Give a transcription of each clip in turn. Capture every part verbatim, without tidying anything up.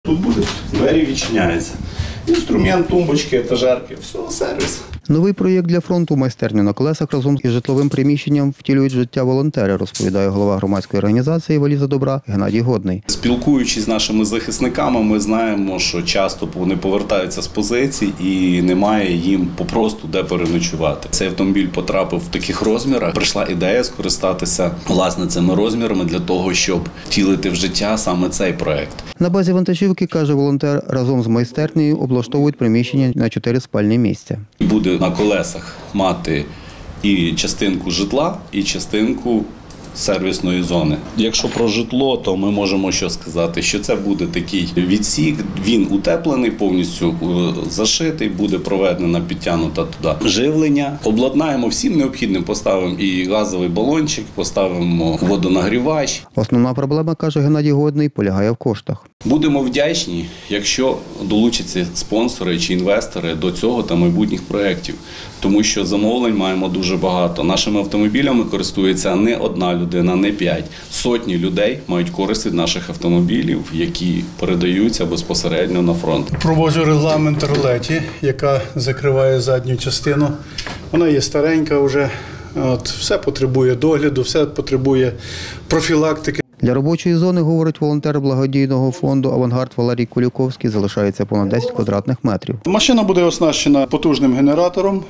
Тут будуть двері відчиняються. Інструмент, тумбочки, етажерки, все, сервіс. Новий проєкт для фронту «Майстерня на колесах» разом із житловим приміщенням втілюють життя волонтери, розповідає голова громадської організації «Валіза добра» Геннадій Годний. Спілкуючись з нашими захисниками, ми знаємо, що часто вони повертаються з позицій і немає їм попросту де переночувати. Цей автомобіль потрапив в таких розмірах. Прийшла ідея скористатися власне цими розмірами для того, щоб втілити в життя саме цей проєкт. На базі вантажівки, каже волонтер, разом з майстернею облаштовують приміщення на чотири спальні місця. Буде на колесах мати і частинку житла, і частинку сервісної зони. Якщо про житло, то ми можемо що сказати, що це буде такий відсік, він утеплений, повністю зашитий, буде проведена підтягнута туди живлення. Обладнаємо всім необхідним, поставимо і газовий балончик, поставимо водонагрівач. Основна проблема, каже Геннадій Годний, полягає в коштах. Будемо вдячні, якщо долучаться спонсори чи інвестори до цього та майбутніх проєктів, тому що замовлень маємо дуже багато. Нашими автомобілями користується не одна людина, не п'ять. Сотні людей мають користь від наших автомобілів, які передаються безпосередньо на фронт. Проводжу регламент рулеті, яка закриває задню частину. Вона є старенька вже, от, все потребує догляду, все потребує профілактики. Для робочої зони, говорить волонтер благодійного фонду «Авангард» Валерій Куліковський, залишається понад десять квадратних метрів. Машина буде оснащена потужним генератором,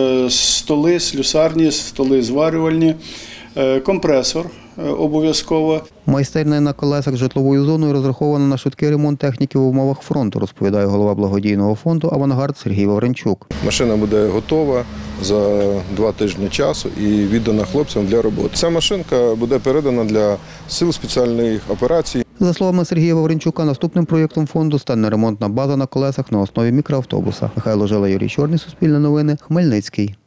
столи, слюсарні, столи зварювальні, компресор обов'язково. Майстерня на колесах з житловою зоною розрахована на швидкий ремонт техніки в умовах фронту, розповідає голова благодійного фонду «Авангард» Сергій Вавренчук. Машина буде готова за два тижні часу і віддана хлопцям для роботи. Ця машинка буде передана для сил спеціальних операцій. За словами Сергія Вавренчука, наступним проєктом фонду стане ремонтна база на колесах на основі мікроавтобуса. Михайло Жила, Юрій Чорний, Суспільне новини, Хмельницький.